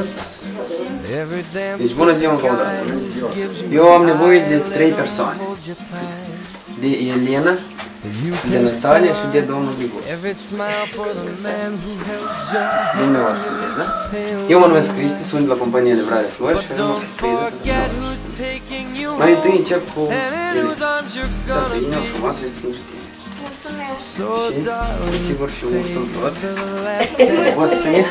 Deci bună ziua încă o dată. Eu am nevoie de 3 persoane. De Elena, de Natalia și de domnul Grigore. Dumneavoastră sunteți, da? Eu mă numesc Cristi, sunt la compania Livrare Flori și avem o surpriză pentru dumneavoastră. Mai întâi încep cu Elena. Această inimă frumoasă este pentru tine. Mulțumesc! Și, sigur, și ursul tot. Poți ține?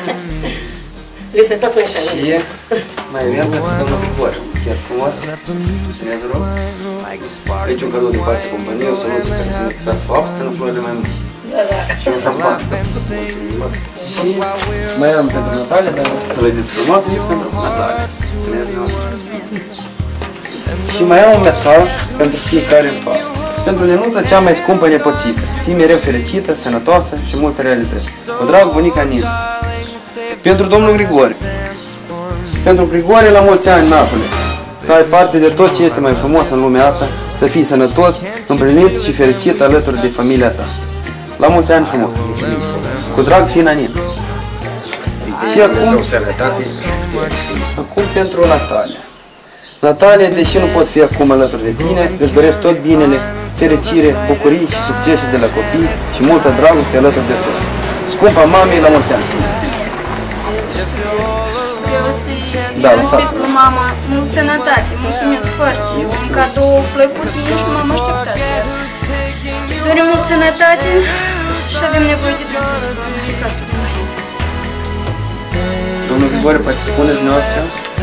Și mai avem pentru domnul Grigore. Chiar frumoasă. Țineți, rog. Aici un cadou din partea companiei, o soluție care se numește Cați Fapt, țină florile mai mult. Și un șampan. Și mai am pentru Natalia, dar înțelegeți frumoasă, este pentru Natalia. Țineți, rog. Și mai am un mesaj pentru fiecare în parte. Pentru Lenuța, cea mai scumpă nepoțică. Fii mereu fericită, sănătoasă și multe realizări. Cu drag, bunica Nina. Pentru domnul Grigore. Pentru Grigore, la mulți ani, nașule. Să ai parte de tot ce este mai frumos în lumea asta, să fii sănătos, împlinit și fericit alături de familia ta. La mulți ani frumos. Cu drag, fina Nina. Și acum pentru Natalia. Natalia, deși nu pot fi acum alături de tine, îți doresc tot binele, fericire, bucurii și succese de la copii și multă dragoste alături de soț. Scumpa mamei, la mulți ani! Vreau să-i respect cu mama. Mult sănătate, mulțumesc foarte. Un cadou plăcut, nici nu m-am așteptat. Dorim mult sănătate și avem nevoie de dânsa și v-am implicat de noi. Domnul Grigore, poate spuneți dumneavoastră?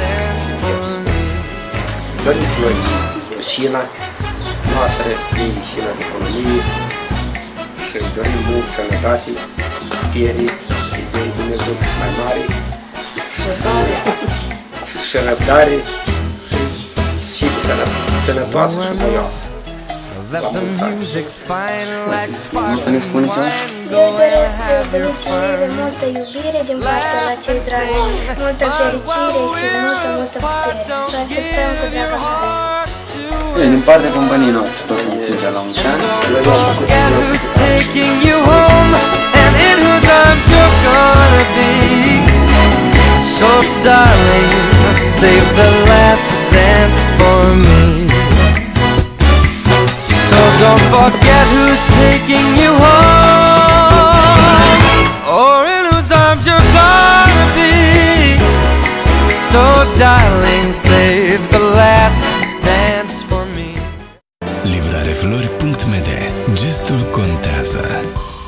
Dorim Flori, rușina noastră, rușina de economie și dorim mult sănătate, putere, să-i dea Dumnezeu mai mare și răbdare și sănătoasă și voioasă. La mulți ani! Mulțumesc, spuneți ceva? Eu doresc bunicilele multă iubire din partea la cei dragi, multă fericire și multă putere. Și o așteptăm cu drag acasă. Bine, din partea companiei noastre, tot cum zicea la mulți ani, să le luăm cu So darling, save the last dance for me. So don't forget who's taking you home, or in whose arms you're gonna be. So darling, save the last dance for me. Livrareflori.md. Gestul contează.